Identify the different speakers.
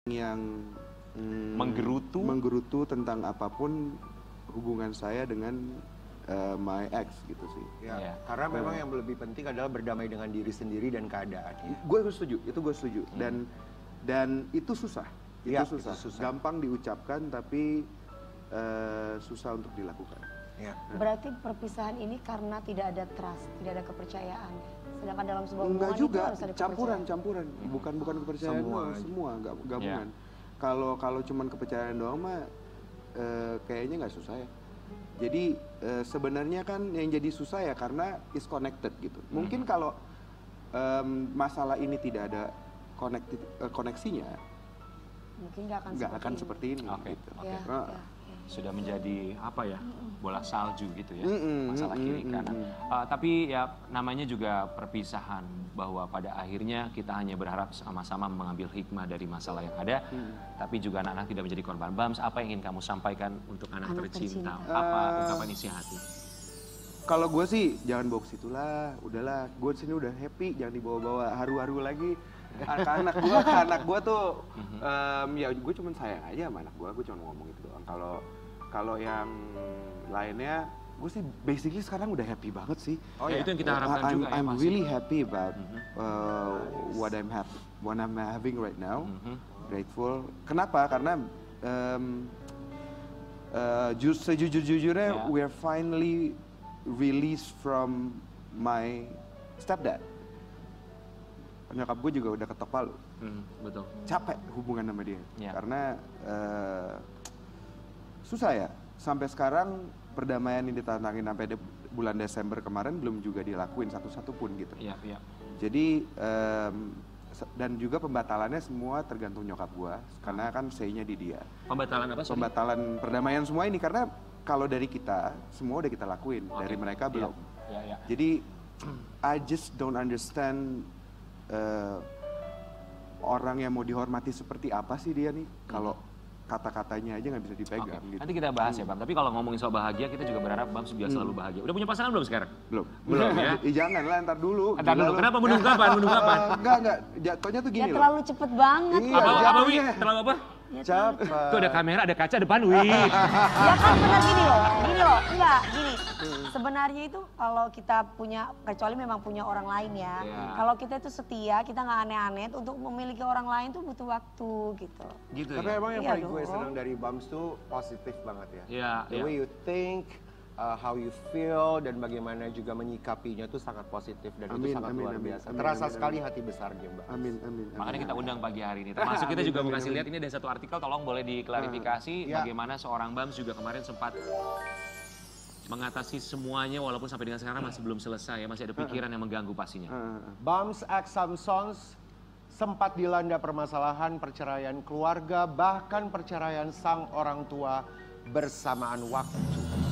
Speaker 1: yang
Speaker 2: menggerutu
Speaker 1: tentang apapun hubungan saya dengan my ex gitu sih.
Speaker 3: Ya, karena memang yang lebih penting adalah berdamai dengan diri sendiri dan keadaannya.
Speaker 1: Gue setuju, itu gue setuju. Dan itu susah.
Speaker 3: Ya,
Speaker 1: Itu susah.
Speaker 3: itu susah.
Speaker 1: Gampang diucapkan tapi susah untuk dilakukan.
Speaker 3: Ya.
Speaker 4: Berarti perpisahan ini karena tidak ada trust, tidak ada kepercayaan. Sedangkan dalam sebuah
Speaker 1: Enggak
Speaker 4: hubungan
Speaker 1: juga,
Speaker 4: itu harus ada kepercayaan.
Speaker 1: campuran. Bukan kepercayaan semua gabungan. Kalau cuman kepercayaan doang mah kayaknya nggak susah ya. Jadi sebenarnya kan yang jadi susah ya karena is connected gitu. Mungkin kalau masalah ini tidak ada koneksinya,
Speaker 4: Mungkin nggak
Speaker 1: akan seperti ini.
Speaker 2: Oke,
Speaker 1: Gitu.
Speaker 2: oke.
Speaker 4: Ya, ya.
Speaker 2: Sudah menjadi apa ya, bola salju gitu ya, masalah kiri kanan. Tapi ya namanya juga perpisahan, bahwa pada akhirnya kita hanya berharap sama-sama mengambil hikmah dari masalah yang ada, tapi juga anak-anak tidak menjadi korban. Bams, apa yang ingin kamu sampaikan untuk anak tercinta? Apa ungkapan isi hati?
Speaker 1: Kalau gue sih jangan bawa ke situ lah, udahlah. Gue sini udah happy, jangan dibawa-bawa haru-haru lagi. Anak gue tuh, ya gue cuma sayang aja sama anak gue cuma ngomong itu doang. Kalau yang lainnya, gue sih basically sekarang udah happy banget sih.
Speaker 2: Oh ya, itu yang kita harapkan juga ya.
Speaker 1: I'm really happy about what I'm having right now. Grateful. Kenapa? Karena sejujur-jujurnya we're finally released from my stepdad. Nyokap gue juga udah ketok palu.
Speaker 2: Betul.
Speaker 1: Capek hubungan sama dia.
Speaker 2: Ya.
Speaker 1: Karena susah ya. Sampai sekarang perdamaian yang ditantangin sampai bulan Desember kemarin belum juga dilakuin satu-satu pun gitu.
Speaker 2: Iya, iya.
Speaker 1: Jadi dan juga pembatalannya semua tergantung nyokap gue. Karena kan say-nya di dia.
Speaker 2: Pembatalan apa?
Speaker 1: Pembatalan perdamaian semua ini karena kalau dari kita semua udah kita lakuin, dari mereka belum.
Speaker 2: Ya.
Speaker 1: Jadi I just don't understand orang yang mau dihormati seperti apa sih dia nih kalau kata-katanya aja nggak bisa dipegang gitu.
Speaker 2: Nanti kita bahas ya Bam, tapi kalau ngomongin soal bahagia kita juga berharap Bam biar selalu bahagia. Udah punya pasangan belum sekarang?
Speaker 1: Belum
Speaker 2: ya?
Speaker 1: Jangan lah, ntar dulu.
Speaker 2: Kenapa menunggu kapan?
Speaker 1: Enggak, jatuhnya tuh
Speaker 4: Ya
Speaker 1: gini loh.
Speaker 4: terlalu cepet banget.
Speaker 1: Iya,
Speaker 2: Apa Wi? Terlalu apa?
Speaker 1: Capek.
Speaker 2: Tuh ada kamera, ada kaca depan Wi.
Speaker 4: Ya kan benar gini loh, enggak gini. Sebenarnya itu kalau kita punya, kecuali memang punya orang lain ya. Kalau kita itu setia, kita nggak aneh-aneh, untuk memiliki orang lain tuh butuh waktu gitu.
Speaker 2: Gitu
Speaker 3: Tapi
Speaker 2: ya?
Speaker 3: emang yang
Speaker 4: Iya
Speaker 3: paling gue
Speaker 4: dong.
Speaker 3: senang dari Bams tuh positif banget ya.
Speaker 2: Iya,
Speaker 3: The way you think, how you feel, dan bagaimana juga menyikapinya tuh sangat positif dan itu sangat luar biasa. Terasa sekali hati besarnya Mbak.
Speaker 1: Amin.
Speaker 2: Makanya kita undang pagi hari ini. Termasuk kita juga mau kasih lihat ini ada satu artikel, tolong boleh diklarifikasi bagaimana seorang Bams juga kemarin sempat mengatasi semuanya walaupun sampai dengan sekarang masih belum selesai ya, masih ada pikiran yang mengganggu pastinya.
Speaker 3: Bams X Samsons sempat dilanda permasalahan perceraian keluarga, bahkan perceraian sang orang tua bersamaan waktu.